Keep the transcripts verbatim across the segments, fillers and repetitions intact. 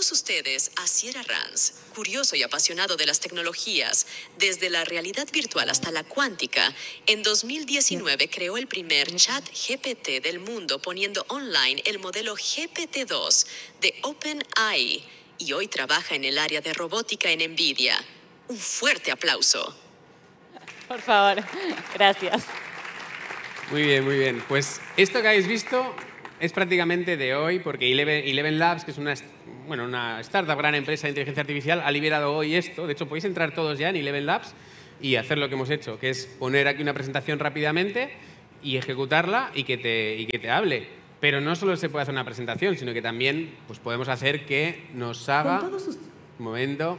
todos ustedes a Sierra Ranz, curioso y apasionado de las tecnologías, desde la realidad virtual hasta la cuántica. En dos mil diecinueve creó el primer chat G P T del mundo poniendo online el modelo G P T dos de OpenAI y hoy trabaja en el área de robótica en NVIDIA. Un fuerte aplauso. Por favor, gracias. Muy bien, muy bien. Pues esto que habéis visto es prácticamente de hoy, porque Eleven, Eleven Labs, que es una, bueno, una startup, gran empresa de inteligencia artificial, ha liberado hoy esto. De hecho, podéis entrar todos ya en Eleven Labs y hacer lo que hemos hecho, que es poner aquí una presentación rápidamente y ejecutarla y que te, y que te hable. Pero no solo se puede hacer una presentación, sino que también pues, podemos hacer que nos haga... Un momento.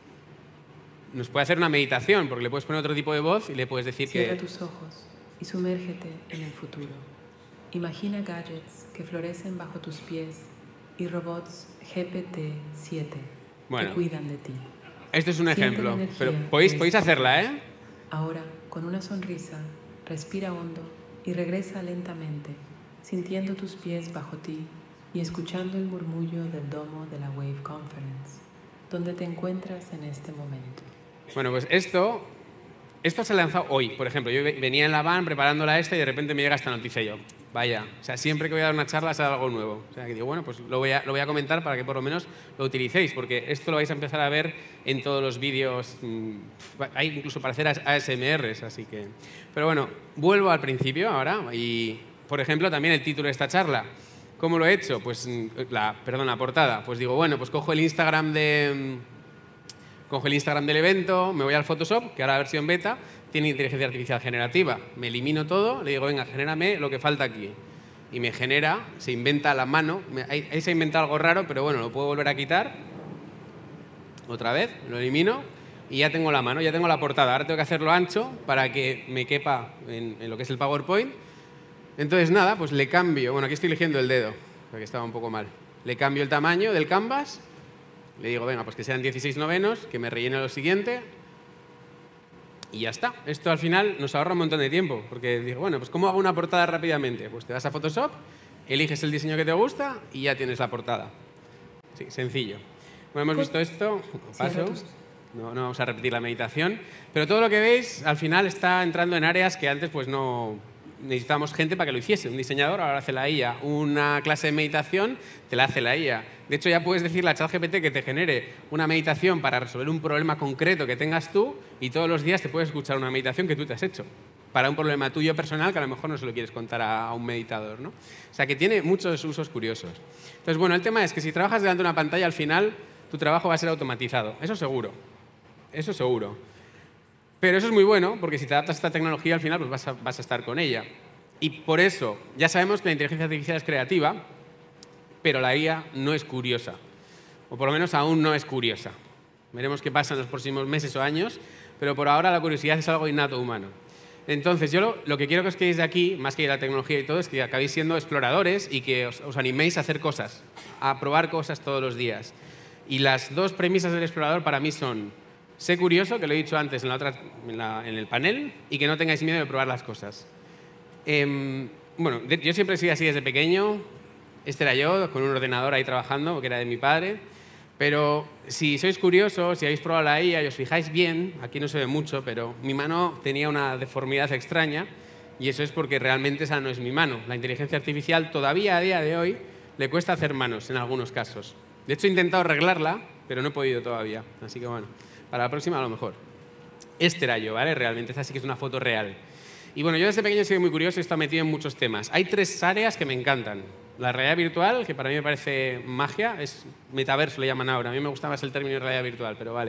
Nos puede hacer una meditación, porque le puedes poner otro tipo de voz y le puedes decir que... Cierra tus ojos y sumérgete en el futuro. Imagina gadgets que florecen bajo tus pies y robots G P T siete bueno, que cuidan de ti. Esto es un Siente ejemplo, pero podéis, podéis hacerla, ¿eh? Ahora, con una sonrisa, respira hondo y regresa lentamente, sintiendo tus pies bajo ti y escuchando el murmullo del domo de la Wave Conference, donde te encuentras en este momento. Bueno, pues esto... Esto se ha lanzado hoy, por ejemplo. Yo venía en la van preparándola esta y de repente me llega esta noticia y yo, vaya, o sea, siempre que voy a dar una charla sale algo nuevo. O sea, que digo, bueno, pues lo voy, a, lo voy a comentar para que por lo menos lo utilicéis, porque esto lo vais a empezar a ver en todos los vídeos, hay incluso para hacer A S M Rs, así que... Pero bueno, vuelvo al principio ahora y, por ejemplo, también el título de esta charla. ¿Cómo lo he hecho? Pues, la, perdón, la portada. Pues digo, bueno, pues cojo el Instagram de... Cojo el Instagram del evento, me voy al Photoshop, que ahora la versión beta tiene inteligencia artificial generativa. Me elimino todo, le digo, venga, genérame lo que falta aquí. Y me genera, se inventa a la mano. Ahí, ahí se ha inventado algo raro, pero bueno, lo puedo volver a quitar. Otra vez, lo elimino y ya tengo la mano, ya tengo la portada. Ahora tengo que hacerlo ancho para que me quepa en, en lo que es el PowerPoint. Entonces, nada, pues le cambio. Bueno, aquí estoy eligiendo el dedo, porque estaba un poco mal. Le cambio el tamaño del canvas. Le digo, venga, pues que sean dieciséis novenos, que me rellene lo siguiente y ya está. Esto al final nos ahorra un montón de tiempo, porque digo, bueno, pues ¿cómo hago una portada rápidamente? Pues te vas a Photoshop, eliges el diseño que te gusta y ya tienes la portada. Sí, sencillo. Bueno, hemos visto esto, paso, no, no vamos a repetir la meditación, pero todo lo que veis al final está entrando en áreas que antes pues no... Necesitábamos gente para que lo hiciese. Un diseñador ahora hace la I A. Una clase de meditación te la hace la I A. De hecho, ya puedes decirle a ChatGPT que te genere una meditación para resolver un problema concreto que tengas tú y todos los días te puedes escuchar una meditación que tú te has hecho para un problema tuyo personal que a lo mejor no se lo quieres contar a, a un meditador, ¿no? O sea, que tiene muchos usos curiosos. Entonces, bueno, el tema es que si trabajas delante de una pantalla, al final tu trabajo va a ser automatizado. Eso seguro. Eso seguro. Pero eso es muy bueno, porque si te adaptas a esta tecnología, al final pues vas, a, vas a estar con ella. Y por eso, ya sabemos que la inteligencia artificial es creativa, pero la I A no es curiosa. O por lo menos aún no es curiosa. Veremos qué pasa en los próximos meses o años, pero por ahora la curiosidad es algo innato humano. Entonces, yo lo, lo que quiero que os quedéis de aquí, más que de la tecnología y todo, es que acabéis siendo exploradores y que os, os animéis a hacer cosas, a probar cosas todos los días. Y las dos premisas del explorador para mí son... Sé curioso, que lo he dicho antes en, la otra, en, la, en el panel, y que no tengáis miedo de probar las cosas. Eh, bueno, de, yo siempre he sido así desde pequeño. Este era yo, con un ordenador ahí trabajando, que era de mi padre. Pero si sois curiosos, si habéis probado la I A y os fijáis bien, aquí no se ve mucho, pero mi mano tenía una deformidad extraña, y eso es porque realmente esa no es mi mano. La inteligencia artificial todavía a día de hoy le cuesta hacer manos en algunos casos. De hecho, he intentado arreglarla, pero no he podido todavía. Así que bueno... Para la próxima, a lo mejor. Este era yo, ¿vale? Realmente, esta sí que es una foto real. Y bueno, yo desde pequeño he sido muy curioso y he estado metido en muchos temas. Hay tres áreas que me encantan. La realidad virtual, que para mí me parece magia, es metaverso, le llaman ahora. A mí me gusta más el término de realidad virtual, pero vale.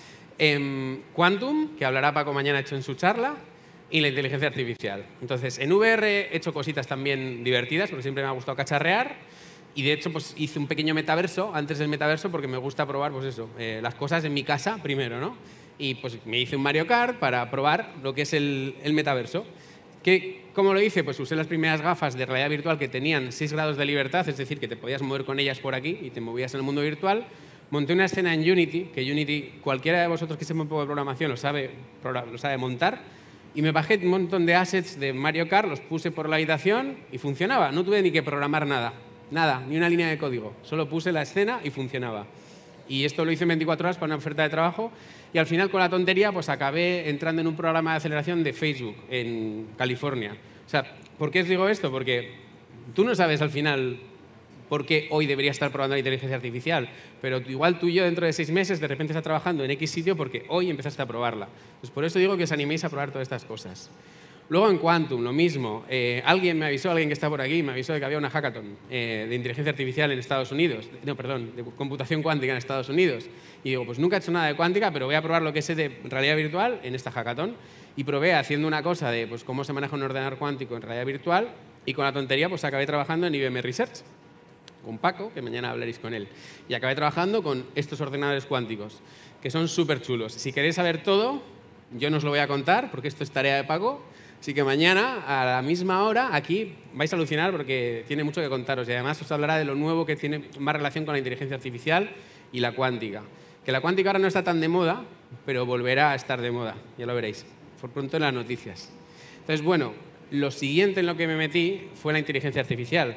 Eh, Quantum, que hablará Paco mañana hecho en su charla, y la inteligencia artificial. Entonces, en V R he hecho cositas también divertidas, porque siempre me ha gustado cacharrear. Y de hecho, pues hice un pequeño metaverso antes del metaverso porque me gusta probar, pues eso, eh, las cosas en mi casa primero, ¿no? Y pues me hice un Mario Kart para probar lo que es el, el metaverso. ¿Qué, ¿Cómo lo hice? Pues usé las primeras gafas de realidad virtual que tenían seis grados de libertad, es decir, que te podías mover con ellas por aquí y te movías en el mundo virtual. Monté una escena en Unity, que Unity, cualquiera de vosotros que sepa un poco de programación lo sabe, lo sabe montar. Y me bajé un montón de assets de Mario Kart, los puse por la habitación y funcionaba. No tuve ni que programar nada. nada, ni una línea de código. Solo puse la escena y funcionaba. Y esto lo hice en veinticuatro horas para una oferta de trabajo y al final con la tontería pues acabé entrando en un programa de aceleración de Facebook en California. O sea, ¿por qué os digo esto? Porque tú no sabes al final por qué hoy debería estar probando la inteligencia artificial, pero igual tú y yo dentro de seis meses de repente estás trabajando en X sitio porque hoy empezaste a probarla. Pues por eso digo que os animéis a probar todas estas cosas. Luego en Quantum, lo mismo. Eh, alguien me avisó, alguien que está por aquí, me avisó de que había una hackathon eh, de inteligencia artificial en Estados Unidos. No, perdón, de computación cuántica en Estados Unidos. Y digo, pues nunca he hecho nada de cuántica, pero voy a probar lo que sé de realidad virtual en esta hackathon. Y probé haciendo una cosa de pues, cómo se maneja un ordenador cuántico en realidad virtual y con la tontería pues acabé trabajando en I B M Research con Paco, que mañana hablaréis con él. Y acabé trabajando con estos ordenadores cuánticos, que son súper chulos. Si queréis saber todo, yo no os lo voy a contar, porque esto es tarea de Paco. Así que mañana, a la misma hora, aquí vais a alucinar porque tiene mucho que contaros. Y además os hablará de lo nuevo que tiene más relación con la inteligencia artificial y la cuántica. Que la cuántica ahora no está tan de moda, pero volverá a estar de moda. Ya lo veréis, por pronto en las noticias. Entonces, bueno, lo siguiente en lo que me metí fue la inteligencia artificial.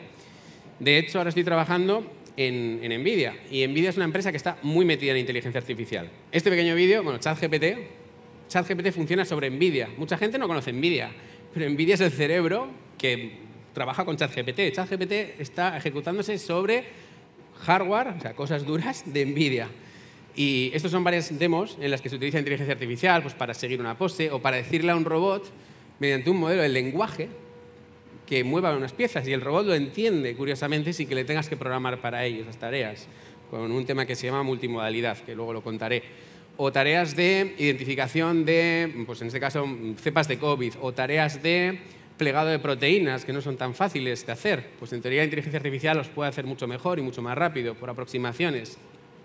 De hecho, ahora estoy trabajando en, en NVIDIA. Y NVIDIA es una empresa que está muy metida en inteligencia artificial. Este pequeño vídeo, bueno, ChatGPT, ChatGPT funciona sobre NVIDIA. Mucha gente no conoce NVIDIA, pero NVIDIA es el cerebro que trabaja con ChatGPT. ChatGPT está ejecutándose sobre hardware, o sea, cosas duras de NVIDIA. Y estos son varias demos en las que se utiliza inteligencia artificial pues, para seguir una pose o para decirle a un robot, mediante un modelo de lenguaje, que mueva unas piezas y el robot lo entiende, curiosamente, sin que le tengas que programar para ello esas tareas, con un tema que se llama multimodalidad, que luego lo contaré. O tareas de identificación de, pues en este caso, cepas de COVID, o tareas de plegado de proteínas, que no son tan fáciles de hacer. Pues en teoría la inteligencia artificial los puede hacer mucho mejor y mucho más rápido, por aproximaciones.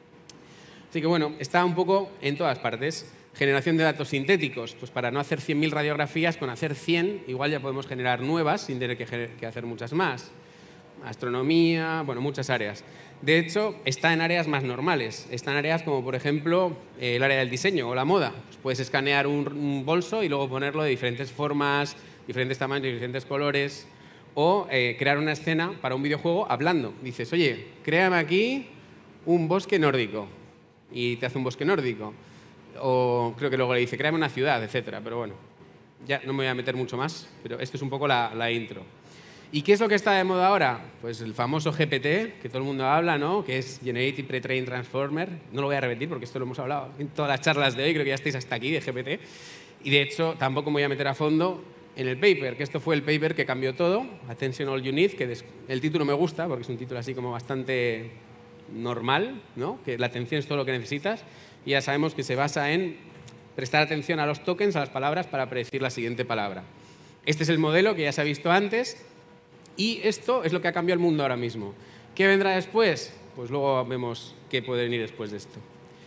Así que bueno, está un poco en todas partes. Generación de datos sintéticos, pues para no hacer cien mil radiografías, con hacer cien igual ya podemos generar nuevas sin tener que, que hacer muchas más. Astronomía, bueno, muchas áreas. De hecho, está en áreas más normales. Está en áreas como, por ejemplo, eh, el área del diseño o la moda. Pues puedes escanear un, un bolso y luego ponerlo de diferentes formas, diferentes tamaños, diferentes colores. O eh, crear una escena para un videojuego hablando. Dices, oye, créame aquí un bosque nórdico. Y te hace un bosque nórdico. O creo que luego le dice, créame una ciudad, etcétera. Pero bueno, ya no me voy a meter mucho más, pero esto es un poco la, la intro. ¿Y qué es lo que está de moda ahora? Pues el famoso G P T, que todo el mundo habla, ¿no? Que es Generative Pre-trained Transformer. No lo voy a repetir porque esto lo hemos hablado en todas las charlas de hoy, creo que ya estáis hasta aquí de G P T. Y de hecho, tampoco me voy a meter a fondo en el paper, que esto fue el paper que cambió todo, Attention All You Need, que el título me gusta porque es un título así como bastante normal, ¿no? Que la atención es todo lo que necesitas. Y ya sabemos que se basa en prestar atención a los tokens, a las palabras, para predecir la siguiente palabra. Este es el modelo que ya se ha visto antes. Y esto es lo que ha cambiado el mundo ahora mismo. ¿Qué vendrá después? Pues luego vemos qué puede venir después de esto.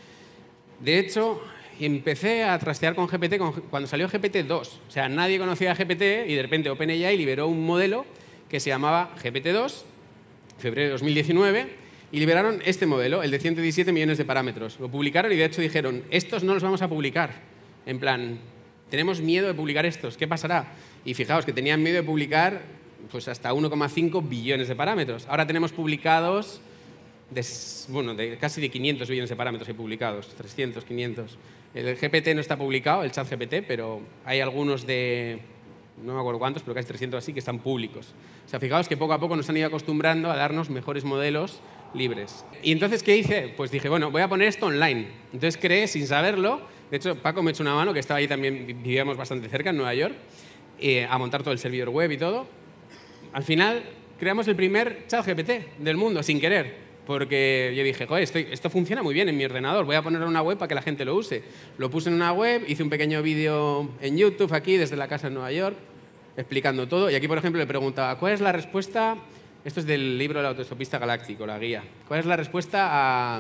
De hecho, empecé a trastear con G P T cuando salió G P T dos. O sea, nadie conocía a G P T y de repente OpenAI liberó un modelo que se llamaba G P T dos, febrero de dos mil diecinueve, y liberaron este modelo, el de ciento diecisiete millones de parámetros. Lo publicaron y de hecho dijeron, estos no los vamos a publicar. En plan, tenemos miedo de publicar estos, ¿qué pasará? Y fijaos que tenían miedo de publicar pues hasta uno coma cinco billones de parámetros. Ahora tenemos publicados, de, bueno, de casi de quinientos billones de parámetros hay publicados, trescientos, quinientos. El G P T no está publicado, el ChatGPT, pero hay algunos de, no me acuerdo cuántos, pero casi trescientos así, que están públicos. O sea, fijaos que poco a poco nos han ido acostumbrando a darnos mejores modelos libres. Y entonces, ¿qué hice? Pues dije, bueno, voy a poner esto online. Entonces creé, sin saberlo, de hecho, Paco me echó una mano, que estaba ahí también, vivíamos bastante cerca, en Nueva York, eh, a montar todo el servidor web y todo. Al final, creamos el primer ChatGPT del mundo, sin querer, porque yo dije, joder, esto, esto funciona muy bien en mi ordenador, voy a ponerlo en una web para que la gente lo use. Lo puse en una web, hice un pequeño vídeo en YouTube aquí, desde la casa en Nueva York, explicando todo. Y aquí, por ejemplo, le preguntaba, ¿cuál es la respuesta? Esto es del libro del autoestopista galáctico, la guía. ¿Cuál es la respuesta a,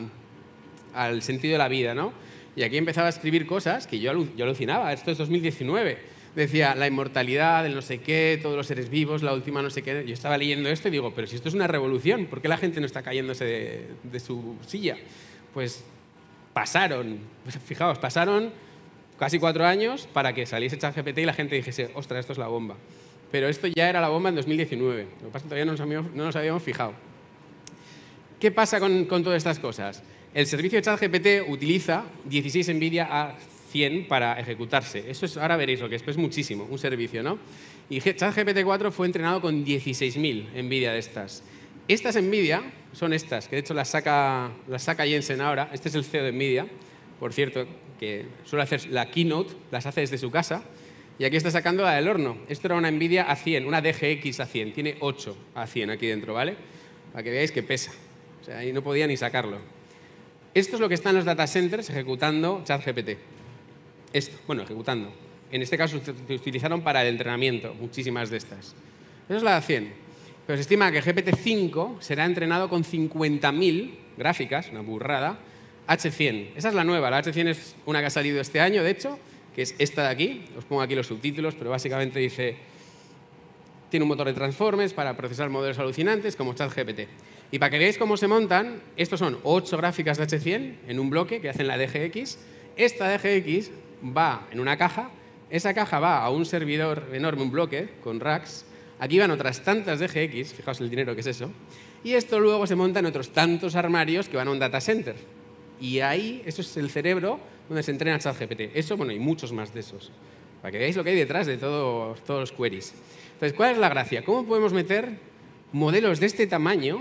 al sentido de la vida, ¿no? Y aquí empezaba a escribir cosas que yo, yo alucinaba. Esto es dos mil diecinueve. Decía, la inmortalidad, el no sé qué, todos los seres vivos, la última no sé qué. Yo estaba leyendo esto y digo, pero si esto es una revolución, ¿por qué la gente no está cayéndose de, de su silla? Pues pasaron, pues fijaos, pasaron casi cuatro años para que saliese ChatGPT y la gente dijese, ostras, esto es la bomba. Pero esto ya era la bomba en dos mil diecinueve. Lo que pasa es que todavía no nos habíamos, no nos habíamos fijado. ¿Qué pasa con, con todas estas cosas? El servicio de ChatGPT utiliza dieciséis NVIDIA A cien para ejecutarse. Eso es, ahora veréis lo que es, pues es muchísimo, un servicio, ¿no? Y ChatGPT cuatro fue entrenado con dieciséis mil NVIDIA de estas. Estas NVIDIA son estas, que de hecho las saca, las saca Jensen ahora. Este es el C E O de NVIDIA, por cierto, que suele hacer la keynote, las hace desde su casa. Y aquí está sacando la del horno. Esto era una NVIDIA A cien, una D G X A cien. Tiene ocho A cien aquí dentro, ¿vale? Para que veáis que pesa. O sea, ahí no podía ni sacarlo. Esto es lo que está en los data centers ejecutando ChatGPT. Esto, bueno, ejecutando. En este caso se utilizaron para el entrenamiento, muchísimas de estas. Eso es la A cien. Pero se estima que G P T cinco será entrenado con cincuenta mil gráficas, una burrada, H cien. Esa es la nueva. La H cien es una que ha salido este año, de hecho, que es esta de aquí. Os pongo aquí los subtítulos, pero básicamente dice... Tiene un motor de transformes para procesar modelos alucinantes como ChatGPT. Y para que veáis cómo se montan, estos son ocho gráficas de H cien en un bloque que hacen la D G X. Esta D G X va en una caja, esa caja va a un servidor enorme, un bloque, con racks. Aquí van otras tantas D G X, fijaos el dinero que es eso. Y esto luego se monta en otros tantos armarios que van a un data center. Y ahí, eso es el cerebro donde se entrena ChatGPT. Eso, bueno, y muchos más de esos. Para que veáis lo que hay detrás de todo, todos los queries. Entonces, ¿cuál es la gracia? ¿Cómo podemos meter modelos de este tamaño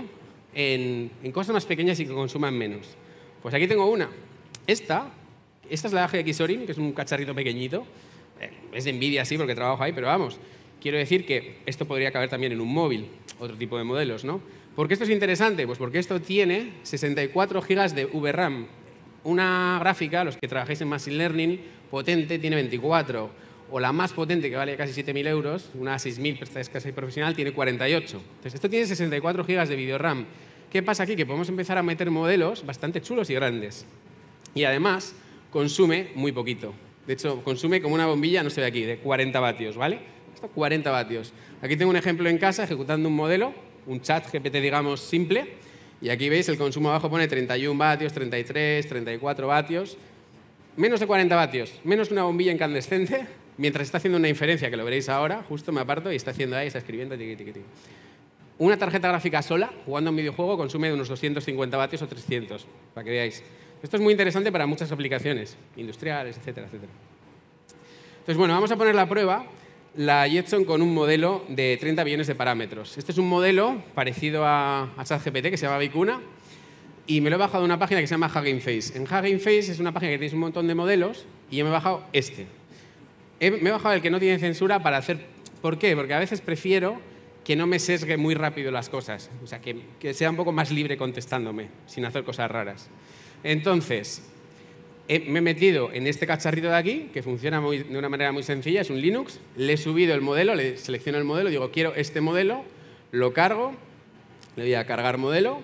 en, en cosas más pequeñas y que consuman menos? Pues aquí tengo una. Esta, esta es la A G X Orin, que es un cacharrito pequeñito. Es de NVIDIA, sí, porque trabajo ahí, pero vamos. Quiero decir que esto podría caber también en un móvil, otro tipo de modelos, ¿no? ¿Por qué esto es interesante? Pues porque esto tiene sesenta y cuatro gigas de V RAM. Una gráfica, los que trabajáis en Machine Learning, potente, tiene veinticuatro. O la más potente, que vale casi siete mil euros, una seis mil, esta es casi profesional, tiene cuarenta y ocho. Entonces, esto tiene sesenta y cuatro gigas de video RAM. ¿Qué pasa aquí? Que podemos empezar a meter modelos bastante chulos y grandes. Y además, consume muy poquito. De hecho, consume como una bombilla, no se ve aquí, de cuarenta vatios, ¿vale? Hasta cuarenta vatios. Aquí tengo un ejemplo en casa ejecutando un modelo, un chat G P T, digamos, simple. Y aquí veis, el consumo abajo pone treinta y uno vatios, treinta y tres, treinta y cuatro vatios. Menos de cuarenta vatios, menos que una bombilla incandescente. Mientras está haciendo una inferencia, que lo veréis ahora, justo me aparto y está haciendo ahí, está escribiendo, tiqui, tiqui, tiqui. Una tarjeta gráfica sola, jugando a un videojuego, consume de unos doscientos cincuenta vatios o trescientos, para que veáis. Esto es muy interesante para muchas aplicaciones, industriales, etcétera, etcétera. Entonces, bueno, vamos a poner la prueba la Jetson con un modelo de treinta billones de parámetros. Este es un modelo parecido a, a ChatGPT, que se llama Vicuna, y me lo he bajado de una página que se llama Hugging Face. En Hugging Face es una página que tenéis un montón de modelos, y yo me he bajado este. He, me he bajado el que no tiene censura para hacer... ¿Por qué? Porque a veces prefiero que no me sesgue muy rápido las cosas. O sea, que, que sea un poco más libre contestándome, sin hacer cosas raras. Entonces, he, me he metido en este cacharrito de aquí, que funciona muy, de una manera muy sencilla, es un Linux. Le he subido el modelo, le selecciono el modelo, digo, quiero este modelo, lo cargo, le doy a cargar modelo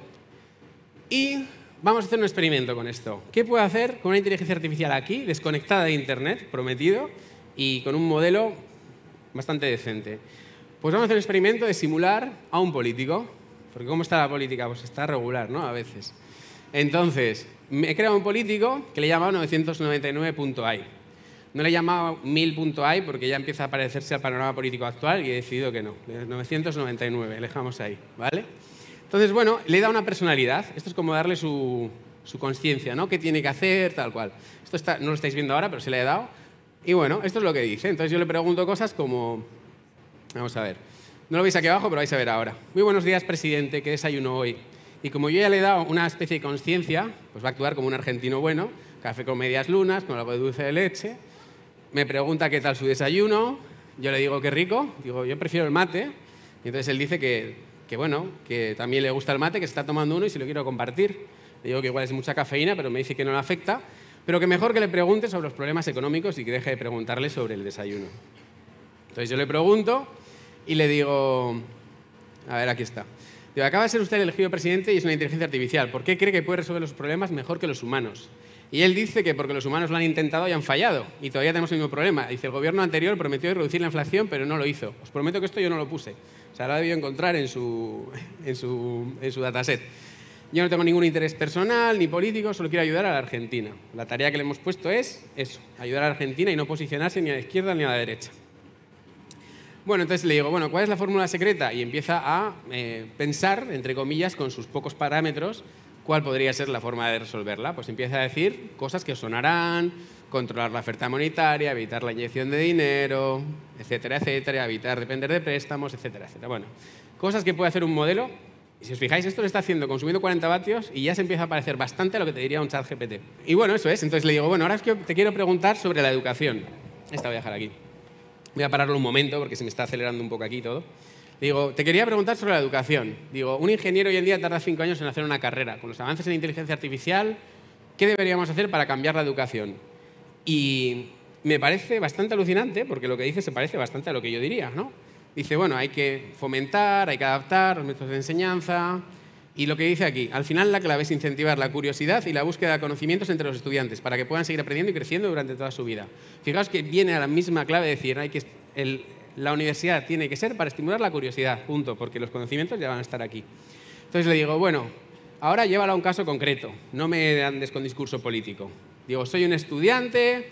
y vamos a hacer un experimento con esto. ¿Qué puedo hacer con una inteligencia artificial aquí, desconectada de Internet, prometido, y con un modelo bastante decente? Pues vamos a hacer un experimento de simular a un político. Porque ¿cómo está la política? Pues está regular, ¿no? A veces. Entonces, me he creado un político que le he llamado novecientos noventa y nueve punto a i. No le he llamado mil punto a i porque ya empieza a parecerse al panorama político actual y he decidido que no. novecientos noventa y nueve, le dejamos ahí, ¿vale? Entonces, bueno, le he dado una personalidad. Esto es como darle su, su conciencia, ¿no? ¿Qué tiene que hacer? Tal cual. Esto está, no lo estáis viendo ahora, pero se le he dado. Y bueno, esto es lo que dice. Entonces yo le pregunto cosas como... Vamos a ver. No lo veis aquí abajo, pero vais a ver ahora. Muy buenos días, presidente. ¿Qué desayuno hoy? Y como yo ya le he dado una especie de conciencia, pues va a actuar como un argentino bueno. Café con medias lunas, con algo de dulce de leche. Me pregunta qué tal su desayuno. Yo le digo qué rico. Digo, yo prefiero el mate. Y entonces él dice que, que, bueno, que también le gusta el mate, que se está tomando uno y si lo quiero compartir. Le digo que igual es mucha cafeína, pero me dice que no le afecta. Pero que mejor que le pregunte sobre los problemas económicos y que deje de preguntarle sobre el desayuno. Entonces yo le pregunto y le digo... A ver, aquí está. Digo, acaba de ser usted elegido presidente y es una inteligencia artificial. ¿Por qué cree que puede resolver los problemas mejor que los humanos? Y él dice que porque los humanos lo han intentado y han fallado. Y todavía tenemos el mismo problema. Dice, el gobierno anterior prometió reducir la inflación, pero no lo hizo. Os prometo que esto yo no lo puse. O sea, lo ha debido encontrar en su, en su, en su dataset. Yo no tengo ningún interés personal ni político, solo quiero ayudar a la Argentina. La tarea que le hemos puesto es eso, ayudar a la Argentina y no posicionarse ni a la izquierda ni a la derecha. Bueno, entonces le digo, bueno, ¿cuál es la fórmula secreta? Y empieza a eh, pensar, entre comillas, con sus pocos parámetros, cuál podría ser la forma de resolverla. Pues empieza a decir cosas que os sonarán, controlar la oferta monetaria, evitar la inyección de dinero, etcétera, etcétera, evitar depender de préstamos, etcétera, etcétera. Bueno, cosas que puede hacer un modelo. Y si os fijáis, esto lo está haciendo consumiendo cuarenta vatios y ya se empieza a parecer bastante a lo que te diría un chat G P T. Y bueno, eso es. Entonces le digo, bueno, ahora es que te quiero preguntar sobre la educación. Esta voy a dejar aquí. Voy a pararlo un momento porque se me está acelerando un poco aquí todo. Digo, te quería preguntar sobre la educación. Digo, un ingeniero hoy en día tarda cinco años en hacer una carrera. Con los avances en inteligencia artificial, ¿qué deberíamos hacer para cambiar la educación? Y me parece bastante alucinante, porque lo que dice se parece bastante a lo que yo diría, ¿no? Dice, bueno, hay que fomentar, hay que adaptar los métodos de enseñanza. Y lo que dice aquí, al final la clave es incentivar la curiosidad y la búsqueda de conocimientos entre los estudiantes para que puedan seguir aprendiendo y creciendo durante toda su vida. Fijaos que viene a la misma clave de decir, hay que, el, la universidad tiene que ser para estimular la curiosidad, punto, porque los conocimientos ya van a estar aquí. Entonces le digo, bueno, ahora llévala a un caso concreto, no me andes con discurso político. Digo, soy un estudiante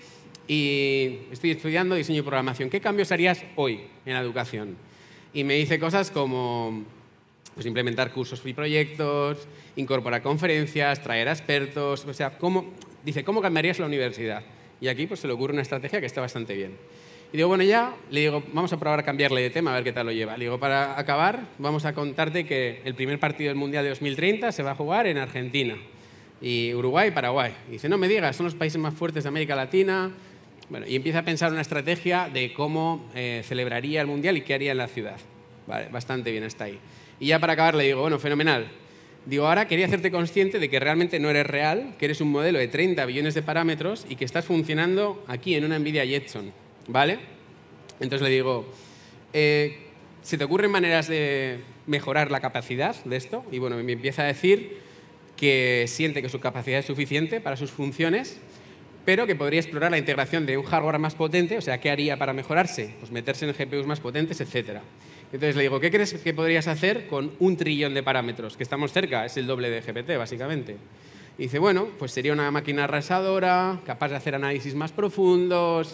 y estoy estudiando diseño y programación. ¿Qué cambios harías hoy en la educación? Y me dice cosas como pues, implementar cursos y proyectos, incorporar conferencias, traer a expertos. O sea, ¿cómo, dice, ¿cómo cambiarías la universidad? Y aquí pues, se le ocurre una estrategia que está bastante bien. Y digo, bueno, ya, le digo, vamos a probar a cambiarle de tema, a ver qué tal lo lleva. Le digo, para acabar, vamos a contarte que el primer partido del Mundial de dos mil treinta se va a jugar en Argentina. Y Uruguay y Paraguay. Y dice, no me digas, son los países más fuertes de América Latina. Bueno, y empieza a pensar una estrategia de cómo eh, celebraría el Mundial y qué haría en la ciudad. Vale, bastante bien, está ahí. Y ya para acabar le digo, bueno, fenomenal. Digo, ahora quería hacerte consciente de que realmente no eres real, que eres un modelo de treinta billones de parámetros y que estás funcionando aquí en una NVIDIA Jetson, ¿vale? Entonces le digo, eh, ¿se te ocurren maneras de mejorar la capacidad de esto? Y bueno, me empieza a decir que siente que su capacidad es suficiente para sus funciones, pero que podría explorar la integración de un hardware más potente, o sea, ¿qué haría para mejorarse? Pues meterse en G P Us más potentes, etcétera. Entonces le digo, ¿qué crees que podrías hacer con un trillón de parámetros? Que estamos cerca, es el doble de G P T, básicamente. Y dice, bueno, pues sería una máquina arrasadora, capaz de hacer análisis más profundos.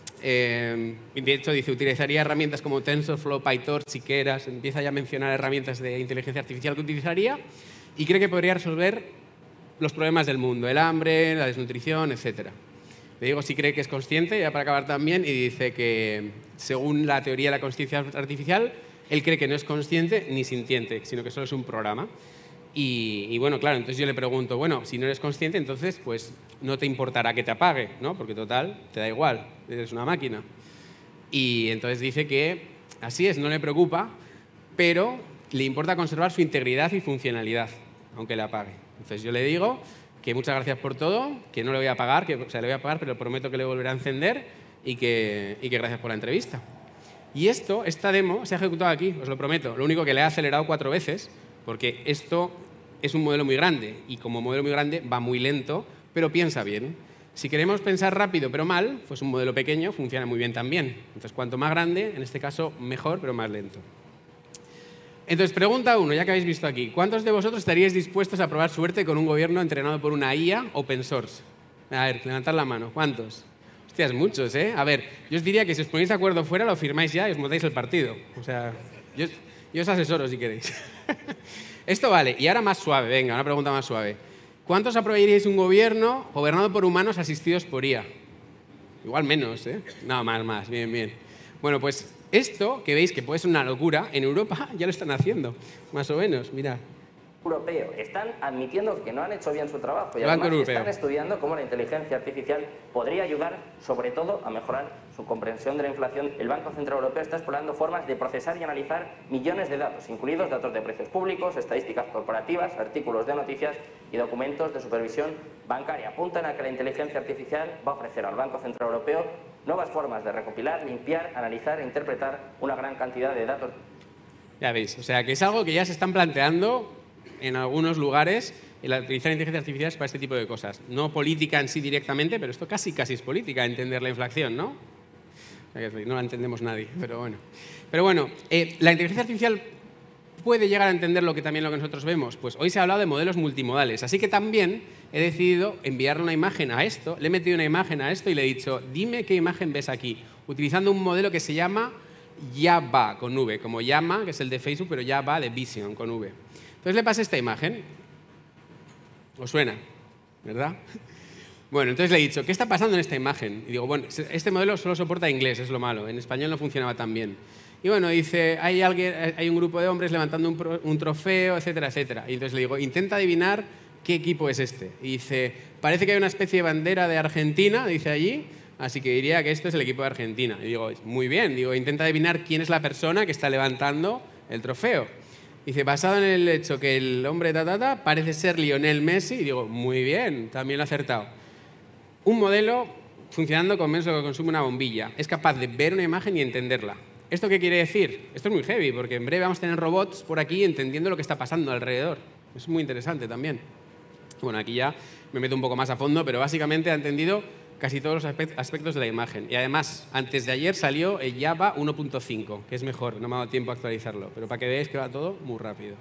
Eh, de hecho, dice, utilizaría herramientas como TensorFlow, PyTorch, Keras. Empieza ya a mencionar herramientas de inteligencia artificial que utilizaría y cree que podría resolver los problemas del mundo, el hambre, la desnutrición, etcétera. Le digo si cree que es consciente, ya para acabar también, y dice que, según la teoría de la consciencia artificial, él cree que no es consciente ni sintiente, sino que solo es un programa. Y, y bueno, claro, entonces yo le pregunto, bueno, si no eres consciente, entonces pues no te importará que te apague, ¿no? Porque total, te da igual, eres una máquina. Y entonces dice que así es, no le preocupa, pero le importa conservar su integridad y funcionalidad, aunque le apague. Entonces yo le digo que muchas gracias por todo, que no le voy a pagar, que, o sea, le voy a pagar, pero prometo que le volveré a encender y que, y que gracias por la entrevista. Y esto, esta demo, se ha ejecutado aquí, os lo prometo. Lo único que le he acelerado cuatro veces, porque esto es un modelo muy grande y como modelo muy grande va muy lento, pero piensa bien. Si queremos pensar rápido pero mal, pues un modelo pequeño funciona muy bien también. Entonces, cuanto más grande, en este caso, mejor, pero más lento. Entonces, pregunta uno, ya que habéis visto aquí. ¿Cuántos de vosotros estaríais dispuestos a probar suerte con un gobierno entrenado por una I A open source? A ver, levantad la mano. ¿Cuántos? Hostias, muchos, ¿eh? A ver, yo os diría que si os ponéis de acuerdo fuera, lo firmáis ya y os montáis el partido. O sea, yo, yo os asesoro si queréis. Esto vale. Y ahora más suave, venga, una pregunta más suave. ¿Cuántos aprobaríais un gobierno gobernado por humanos asistidos por I A? Igual menos, ¿eh? No, más, más. Bien, bien. Bueno, pues esto, que veis que puede ser una locura, en Europa ya lo están haciendo, más o menos, mirad. Europeo. Están admitiendo que no han hecho bien su trabajo y El Banco además Europeo. están estudiando cómo la inteligencia artificial podría ayudar, sobre todo, a mejorar su comprensión de la inflación. El Banco Central Europeo está explorando formas de procesar y analizar millones de datos, incluidos datos de precios públicos, estadísticas corporativas, artículos de noticias y documentos de supervisión bancaria. Apuntan a que la inteligencia artificial va a ofrecer al Banco Central Europeo nuevas formas de recopilar, limpiar, analizar e interpretar una gran cantidad de datos. Ya veis, o sea, que es algo que ya se están planteando en algunos lugares, el utilizar inteligencia artificial para este tipo de cosas. No política en sí directamente, pero esto casi casi es política, entender la inflación, ¿no? No la entendemos nadie, pero bueno. Pero bueno, eh, la inteligencia artificial puede llegar a entender lo que también lo que nosotros vemos. Pues hoy se ha hablado de modelos multimodales, así que también he decidido enviarle una imagen a esto, le he metido una imagen a esto y le he dicho, dime qué imagen ves aquí, utilizando un modelo que se llama ya va con V, como llama, que es el de Facebook, pero ya va de Vision con V. Entonces le pasé esta imagen. ¿Os suena? ¿Verdad? Bueno, entonces le he dicho, ¿qué está pasando en esta imagen? Y digo, bueno, este modelo solo soporta inglés, es lo malo. En español no funcionaba tan bien. Y bueno, dice, hay, alguien, hay un grupo de hombres levantando un, pro, un trofeo, etcétera, etcétera. Y entonces le digo, intenta adivinar qué equipo es este. Y dice, parece que hay una especie de bandera de Argentina, dice allí, así que diría que esto es el equipo de Argentina. Y digo, muy bien, digo, intenta adivinar quién es la persona que está levantando el trofeo. Dice, basado en el hecho que el hombre ta, ta, ta, parece ser Lionel Messi. Y digo, muy bien, también lo he acertado. Un modelo funcionando con menos de lo que consume una bombilla. Es capaz de ver una imagen y entenderla. ¿Esto qué quiere decir? Esto es muy heavy, porque en breve vamos a tener robots por aquí entendiendo lo que está pasando alrededor. Es muy interesante también. Bueno, aquí ya me meto un poco más a fondo, pero básicamente ha entendido casi todos los aspectos de la imagen. Y además, antes de ayer salió el Java uno punto cinco, que es mejor, no me ha dado tiempo a actualizarlo, pero para que veáis que va todo muy rápido.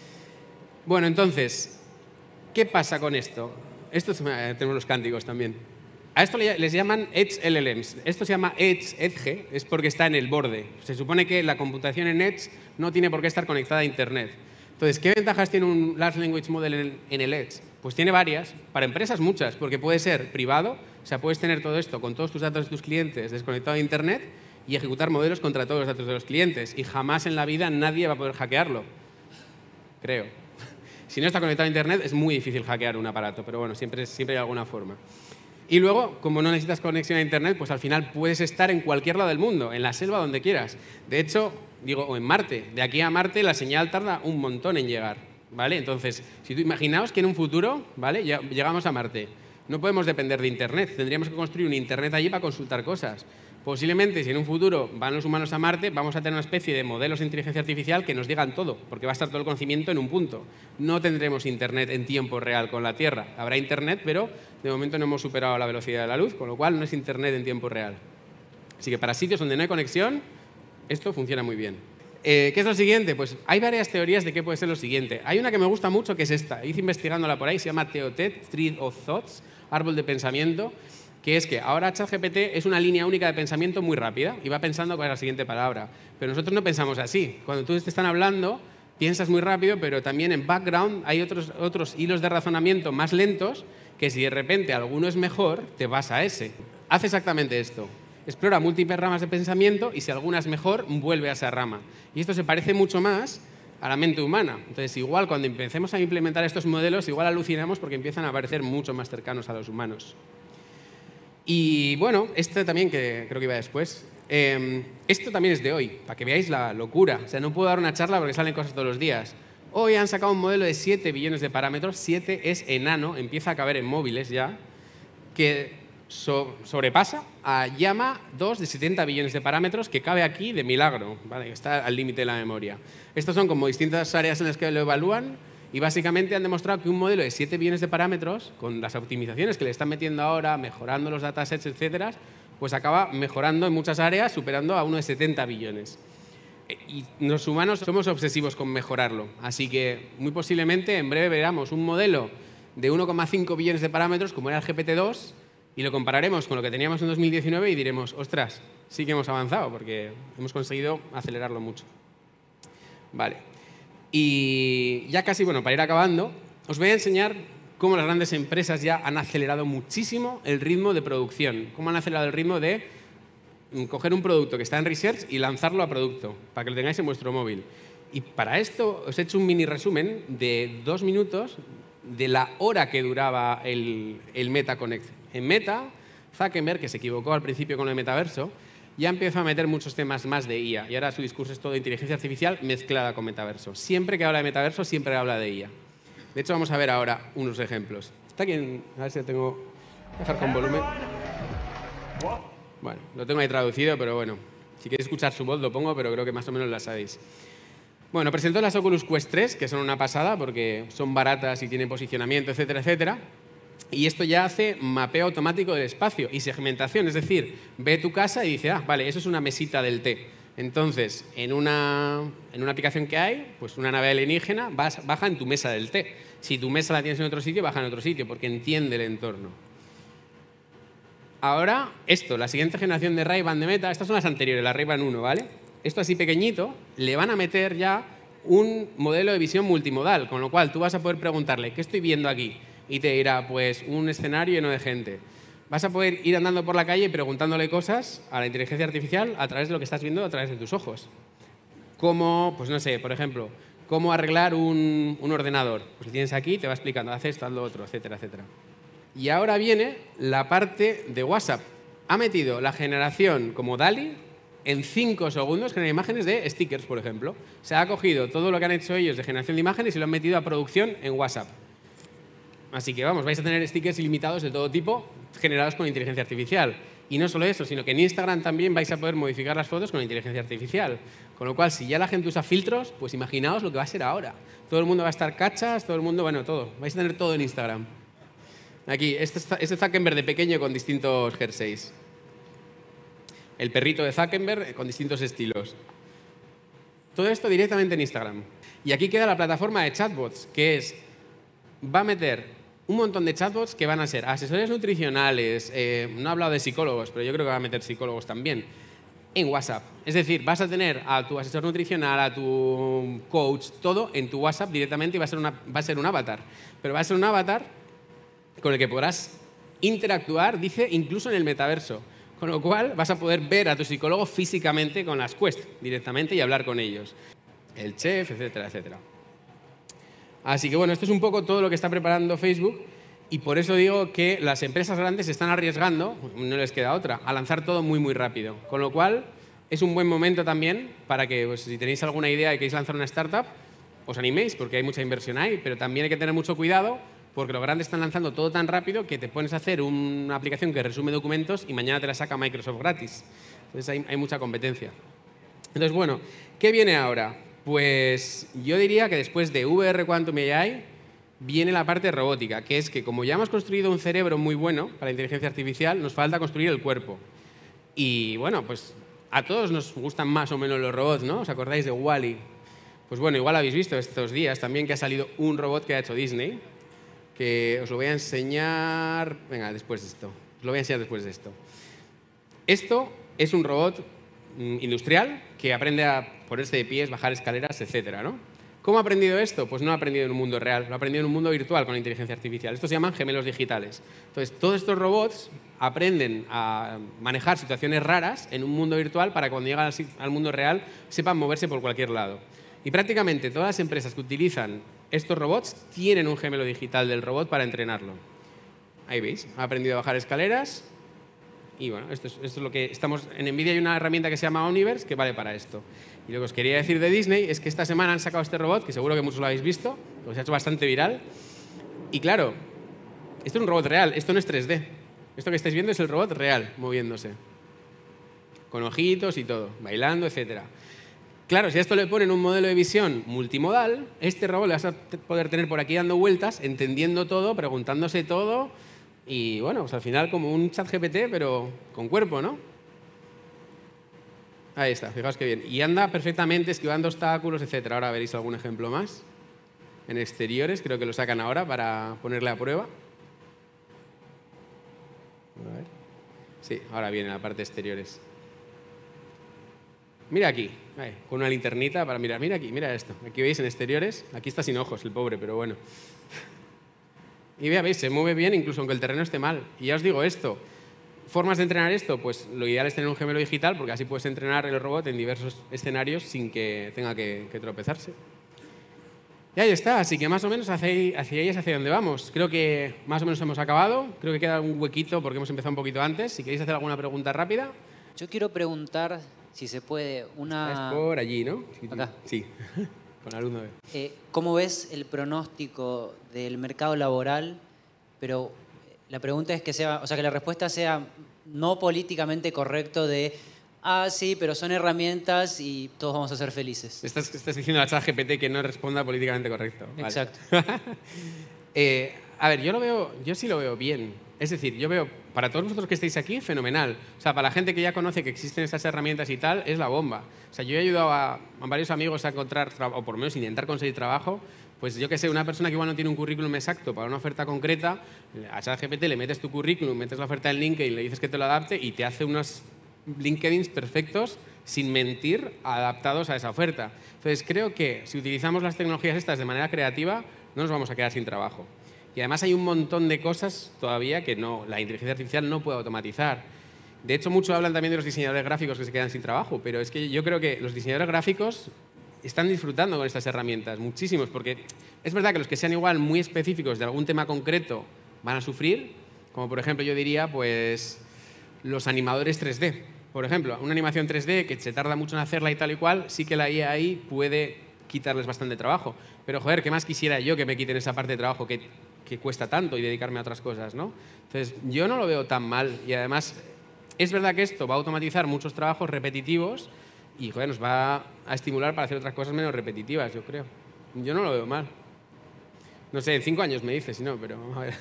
Bueno, entonces, ¿qué pasa con esto? Esto tenemos los cánticos también. A esto les llaman Edge L L Ms. Esto se llama Edge, Edge, es porque está en el borde. Se supone que la computación en Edge no tiene por qué estar conectada a Internet. Entonces, ¿qué ventajas tiene un Large Language Model en el Edge? Pues tiene varias. Para empresas, muchas, porque puede ser privado, o sea, puedes tener todo esto con todos tus datos de tus clientes desconectado a Internet y ejecutar modelos contra todos los datos de los clientes. Y jamás en la vida nadie va a poder hackearlo. Creo. Si no está conectado a Internet, es muy difícil hackear un aparato, pero bueno, siempre, siempre hay alguna forma. Y luego, como no necesitas conexión a Internet, pues al final puedes estar en cualquier lado del mundo, en la selva, donde quieras. De hecho, digo, o en Marte. De aquí a Marte la señal tarda un montón en llegar, ¿vale? Entonces, si tú imaginaos que en un futuro, ¿vale? Llegamos a Marte. No podemos depender de Internet. Tendríamos que construir un Internet allí para consultar cosas. Posiblemente, si en un futuro van los humanos a Marte, vamos a tener una especie de modelos de inteligencia artificial que nos digan todo, porque va a estar todo el conocimiento en un punto. No tendremos Internet en tiempo real con la Tierra. Habrá Internet, pero de momento no hemos superado la velocidad de la luz, con lo cual no es Internet en tiempo real. Así que para sitios donde no hay conexión, esto funciona muy bien. Eh, ¿Qué es lo siguiente? Pues hay varias teorías de qué puede ser lo siguiente. Hay una que me gusta mucho, que es esta. Hice investigándola por ahí, se llama T O T, Tree of Thoughts, árbol de pensamiento, que es que ahora ChatGPT es una línea única de pensamiento muy rápida y va pensando cuál es la siguiente palabra. Pero nosotros no pensamos así. Cuando tú te están hablando, piensas muy rápido, pero también en background hay otros, otros hilos de razonamiento más lentos que si de repente alguno es mejor, te vas a ese. Hace exactamente esto. Explora múltiples ramas de pensamiento y si alguna es mejor, vuelve a esa rama. Y esto se parece mucho más a la mente humana. Entonces, igual cuando empecemos a implementar estos modelos, igual alucinamos porque empiezan a parecer mucho más cercanos a los humanos. Y bueno, esto también, que creo que iba después, eh, esto también es de hoy, para que veáis la locura. O sea, no puedo dar una charla porque salen cosas todos los días. Hoy han sacado un modelo de siete billones de parámetros, siete es enano, empieza a caber en móviles ya, que so sobrepasa a Llama dos de setenta billones de parámetros, que cabe aquí de milagro, ¿vale? Está al límite de la memoria. Estos son como distintas áreas en las que lo evalúan. Y básicamente han demostrado que un modelo de siete billones de parámetros, con las optimizaciones que le están metiendo ahora, mejorando los datasets, etcétera, pues acaba mejorando en muchas áreas, superando a uno de setenta billones. Y los humanos somos obsesivos con mejorarlo. Así que muy posiblemente en breve veremos un modelo de uno coma cinco billones de parámetros, como era el G P T dos, y lo compararemos con lo que teníamos en dos mil diecinueve y diremos, ostras, sí que hemos avanzado, porque hemos conseguido acelerarlo mucho. Vale. Y ya casi, bueno, para ir acabando, os voy a enseñar cómo las grandes empresas ya han acelerado muchísimo el ritmo de producción, cómo han acelerado el ritmo de coger un producto que está en research y lanzarlo a producto, para que lo tengáis en vuestro móvil. Y para esto os he hecho un mini resumen de dos minutos de la hora que duraba el, el Meta Connect. En Meta, Zuckerberg, que se equivocó al principio con el metaverso, ya empieza a meter muchos temas más de I A. Y ahora su discurso es todo de inteligencia artificial mezclada con metaverso. Siempre que habla de metaverso, siempre habla de I A. De hecho, vamos a ver ahora unos ejemplos. ¿Está aquí? A ver si lo tengo... Voy a dejar con volumen. Bueno, lo tengo ahí traducido, pero bueno. Si queréis escuchar su voz lo pongo, pero creo que más o menos la sabéis. Bueno, presentó las Oculus Quest tres, que son una pasada porque son baratas y tienen posicionamiento, etcétera, etcétera. Y esto ya hace mapeo automático del espacio y segmentación, es decir, ve tu casa y dice, ah, vale, eso es una mesita del té. Entonces, en una, en una aplicación que hay, pues una nave alienígena vas, baja en tu mesa del té. Si tu mesa la tienes en otro sitio, baja en otro sitio, porque entiende el entorno. Ahora, esto, la siguiente generación de Ray-Ban de Meta, estas son las anteriores, la Ray-Ban uno, ¿vale? esto así pequeñito, le van a meter ya un modelo de visión multimodal, con lo cual tú vas a poder preguntarle, ¿qué estoy viendo aquí? Y te dirá, pues, un escenario lleno de gente. Vas a poder ir andando por la calle y preguntándole cosas a la inteligencia artificial a través de lo que estás viendo a través de tus ojos. Como, pues no sé, por ejemplo, cómo arreglar un, un ordenador. Pues lo tienes aquí, te va explicando, haz esto, haz lo otro, etcétera, etcétera. Y ahora viene la parte de WhatsApp. Ha metido la generación como DALL-E en cinco segundos, genera imágenes de stickers, por ejemplo. Se ha cogido todo lo que han hecho ellos de generación de imágenes y lo han metido a producción en WhatsApp. Así que vamos, vais a tener stickers ilimitados de todo tipo generados con inteligencia artificial. Y no solo eso, sino que en Instagram también vais a poder modificar las fotos con inteligencia artificial. Con lo cual, si ya la gente usa filtros, pues imaginaos lo que va a ser ahora. Todo el mundo va a estar cachas, todo el mundo, bueno, todo. Vais a tener todo en Instagram. Aquí, este, este Zuckerberg de pequeño con distintos jerseys. El perrito de Zuckerberg con distintos estilos. Todo esto directamente en Instagram. Y aquí queda la plataforma de chatbots, que es, va a meter un montón de chatbots que van a ser asesores nutricionales, eh, no he hablado de psicólogos, pero yo creo que va a meter psicólogos también, en WhatsApp. Es decir, vas a tener a tu asesor nutricional, a tu coach, todo en tu WhatsApp directamente y va a ser, una, va a ser un avatar. Pero va a ser un avatar con el que podrás interactuar, dice, incluso en el metaverso. Con lo cual vas a poder ver a tu psicólogo físicamente con las Quest directamente y hablar con ellos. El chef, etcétera, etcétera. Así que bueno, esto es un poco todo lo que está preparando Facebook y por eso digo que las empresas grandes se están arriesgando, no les queda otra, a lanzar todo muy, muy rápido. Con lo cual es un buen momento también para que, pues, si tenéis alguna idea y queréis lanzar una startup, os animéis porque hay mucha inversión ahí, pero también hay que tener mucho cuidado porque los grandes están lanzando todo tan rápido que te pones a hacer una aplicación que resume documentos y mañana te la saca Microsoft gratis. Entonces hay, hay mucha competencia. Entonces, bueno, ¿qué viene ahora? Pues yo diría que después de V R Quantum A I viene la parte robótica, que es que como ya hemos construido un cerebro muy bueno para la inteligencia artificial, nos falta construir el cuerpo. Y bueno, pues a todos nos gustan más o menos los robots, ¿no? ¿Os acordáis de Wall-E? Pues bueno, igual habéis visto estos días también que ha salido un robot que ha hecho Disney, que os lo voy a enseñar... Venga, después de esto. Os lo voy a enseñar después de esto. Esto es un robot industrial que aprende a ponerse de pies, bajar escaleras, etcétera, ¿no? ¿Cómo ha aprendido esto? Pues no ha aprendido en un mundo real, lo ha aprendido en un mundo virtual con la inteligencia artificial. Estos se llaman gemelos digitales. Entonces, todos estos robots aprenden a manejar situaciones raras en un mundo virtual para que cuando llegan al mundo real sepan moverse por cualquier lado. Y prácticamente todas las empresas que utilizan estos robots tienen un gemelo digital del robot para entrenarlo. Ahí veis, ha aprendido a bajar escaleras. Y bueno, esto es, esto es lo que estamos... En NVIDIA hay una herramienta que se llama Omniverse que vale para esto. Y lo que os quería decir de Disney es que esta semana han sacado este robot, que seguro que muchos lo habéis visto, porque se ha hecho bastante viral. Y claro, esto es un robot real, esto no es tres D. Esto que estáis viendo es el robot real, moviéndose. Con ojitos y todo, bailando, etcétera. Claro, si a esto le ponen un modelo de visión multimodal, este robot le vas a poder tener por aquí dando vueltas, entendiendo todo, preguntándose todo... Y bueno, pues al final como un chat G P T, pero con cuerpo, ¿no? Ahí está, fijaos qué bien. Y anda perfectamente esquivando obstáculos, etcétera. Ahora veréis algún ejemplo más. En exteriores, creo que lo sacan ahora para ponerle a prueba. A ver. Sí, ahora viene la parte de exteriores. Mira aquí, ahí, con una linternita para mirar. Mira aquí, mira esto. Aquí veis en exteriores. Aquí está sin ojos el pobre, pero bueno. Y veis, se mueve bien incluso aunque el terreno esté mal. Y ya os digo esto, formas de entrenar esto, pues lo ideal es tener un gemelo digital porque así puedes entrenar el robot en diversos escenarios sin que tenga que, que tropezarse. Y ahí está, así que más o menos hacia ahí, hacia ahí es hacia donde vamos. Creo que más o menos hemos acabado, creo que queda un huequito porque hemos empezado un poquito antes. Si queréis hacer alguna pregunta rápida. Yo quiero preguntar, si se puede, una... Es por allí, ¿no? Acá. Sí. Con alumno de... eh, ¿Cómo ves el pronóstico del mercado laboral? Pero la pregunta es que sea, o sea, que la respuesta sea no políticamente correcto de ah, sí, pero son herramientas y todos vamos a ser felices. Estás, estás diciendo a ChatGPT que no responda políticamente correcto. Vale. Exacto. eh, a ver, yo lo veo, yo sí lo veo bien. Es decir, yo veo, para todos vosotros que estáis aquí, fenomenal. O sea, para la gente que ya conoce que existen estas herramientas y tal, es la bomba. O sea, yo he ayudado a, a varios amigos a encontrar, o por lo menos intentar conseguir trabajo. Pues yo qué sé, una persona que igual no tiene un currículum exacto para una oferta concreta, a ChatGPT le metes tu currículum, metes la oferta en LinkedIn, le dices que te lo adapte y te hace unos LinkedIns perfectos sin mentir, adaptados a esa oferta. Entonces, creo que si utilizamos las tecnologías estas de manera creativa, no nos vamos a quedar sin trabajo. Y además hay un montón de cosas todavía que no, la inteligencia artificial no puede automatizar. De hecho, muchos hablan también de los diseñadores gráficos que se quedan sin trabajo, pero es que yo creo que los diseñadores gráficos están disfrutando con estas herramientas, muchísimos, porque es verdad que los que sean igual muy específicos de algún tema concreto van a sufrir, como por ejemplo yo diría, pues los animadores tres D. Por ejemplo, una animación tres D que se tarda mucho en hacerla y tal y cual, sí que la I A ahí puede quitarles bastante trabajo. Pero joder, ¿qué más quisiera yo que me quiten esa parte de trabajo que, que cuesta tanto y dedicarme a otras cosas, ¿no? Entonces, yo no lo veo tan mal y además es verdad que esto va a automatizar muchos trabajos repetitivos y joder, nos va a estimular para hacer otras cosas menos repetitivas, yo creo. Yo no lo veo mal. No sé, en cinco años me dices, si no, pero vamos a ver.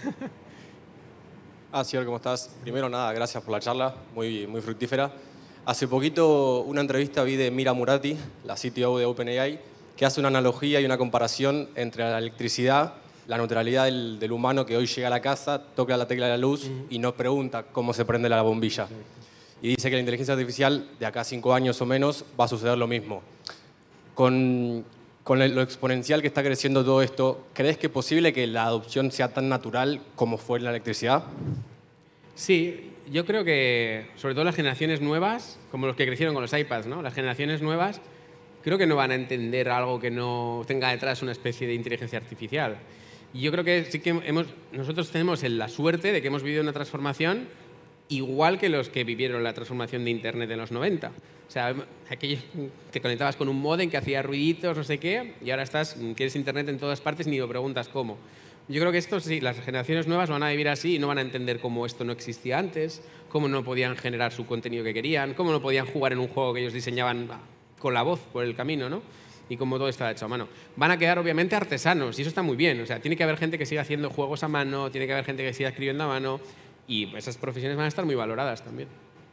Ah, Cior, ¿cómo estás? Primero, nada, gracias por la charla, muy, muy fructífera. Hace poquito una entrevista vi de Mira Murati, la C T O de OpenAI, que hace una analogía y una comparación entre la electricidad, la neutralidad del, del humano que hoy llega a la casa, toca la tecla de la luz uh-huh. y nos pregunta cómo se prende la bombilla. Sí. Y dice que la inteligencia artificial, de acá a cinco años o menos, va a suceder lo mismo. Con, con lo exponencial que está creciendo todo esto, ¿crees que es posible que la adopción sea tan natural como fue en la electricidad? Sí, yo creo que, sobre todo las generaciones nuevas, como los que crecieron con los iPads, ¿no? Las generaciones nuevas creo que no van a entender algo que no tenga detrás una especie de inteligencia artificial. Y yo creo que sí que hemos, nosotros tenemos la suerte de que hemos vivido una transformación igual que los que vivieron la transformación de Internet en los noventa. O sea, aquello, te conectabas con un módem que hacía ruiditos, no sé qué, y ahora estás, quieres Internet en todas partes y ni lo preguntas cómo. Yo creo que esto sí, las generaciones nuevas van a vivir así y no van a entender cómo esto no existía antes, cómo no podían generar su contenido que querían, cómo no podían jugar en un juego que ellos diseñaban con la voz por el camino, ¿no? Y cómo todo está hecho a mano. Van a quedar obviamente artesanos y eso está muy bien. O sea, tiene que haber gente que siga haciendo juegos a mano, tiene que haber gente que siga escribiendo a mano y esas profesiones van a estar muy valoradas también.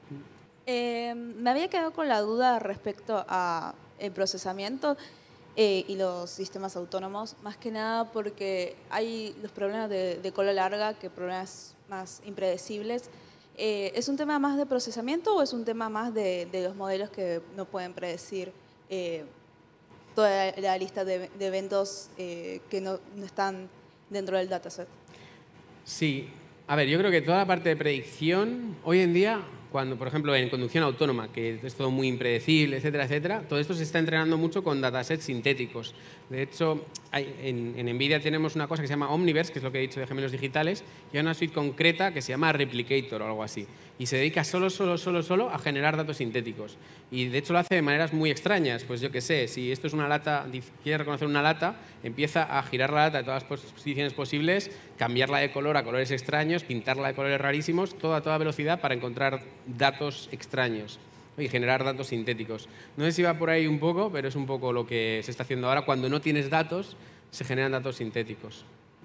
Eh, me había quedado con la duda respecto a el procesamiento eh, y los sistemas autónomos, más que nada porque hay los problemas de, de cola larga que problemas más impredecibles. Eh, ¿Es un tema más de procesamiento o es un tema más de, de los modelos que no pueden predecir eh, toda la lista de, de eventos eh, que no, no están dentro del dataset? Sí. A ver, yo creo que toda la parte de predicción, hoy en día, cuando, por ejemplo, en conducción autónoma, que es todo muy impredecible, etcétera, etcétera, todo esto se está entrenando mucho con datasets sintéticos. De hecho, hay, en, en NVIDIA tenemos una cosa que se llama Omniverse, que es lo que he dicho de gemelos digitales, y hay una suite concreta que se llama Replicator o algo así. Y se dedica solo, solo, solo, solo a generar datos sintéticos. Y de hecho lo hace de maneras muy extrañas. Pues yo qué sé, si esto es una lata, quiere reconocer una lata, empieza a girar la lata de todas las posiciones posibles, cambiarla de color a colores extraños, pintarla de colores rarísimos, todo a toda velocidad para encontrar datos extraños y generar datos sintéticos. No sé si va por ahí un poco, pero es un poco lo que se está haciendo ahora. Cuando no tienes datos, se generan datos sintéticos.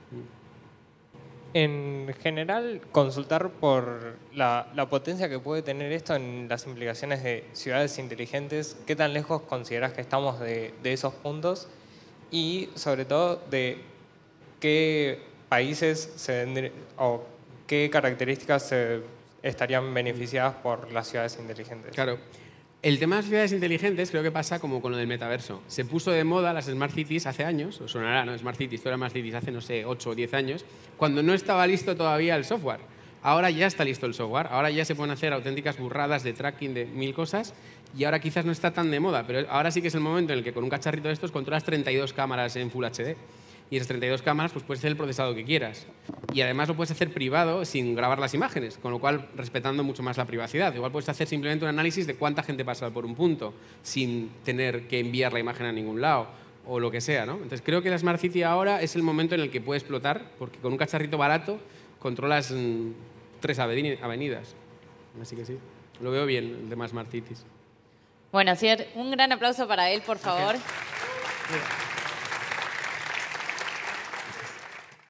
En general, consultar por la, la potencia que puede tener esto en las implicaciones de ciudades inteligentes, ¿qué tan lejos consideras que estamos de, de esos puntos? Y sobre todo, de qué países se, o qué características se estarían beneficiadas por las ciudades inteligentes. Claro. El tema de las ciudades inteligentes creo que pasa como con lo del metaverso. Se puso de moda las Smart Cities hace años, os sonará, ¿no? Smart Cities, todas las Smart Cities hace, no sé, ocho o diez años, cuando no estaba listo todavía el software. Ahora ya está listo el software, ahora ya se pueden hacer auténticas burradas de tracking de mil cosas y ahora quizás no está tan de moda, pero ahora sí que es el momento en el que con un cacharrito de estos controlas treinta y dos cámaras en Full H D. Y esas treinta y dos cámaras pues puedes hacer el procesado que quieras. Y además lo puedes hacer privado sin grabar las imágenes, con lo cual respetando mucho más la privacidad. Igual puedes hacer simplemente un análisis de cuánta gente pasa por un punto, sin tener que enviar la imagen a ningún lado, o lo que sea, ¿no? Entonces creo que la Smart City ahora es el momento en el que puede explotar, porque con un cacharrito barato controlas mmm, tres avenidas. Así que sí, lo veo bien el tema Smart Cities. Bueno, Cier, un gran aplauso para él, por favor. Okay.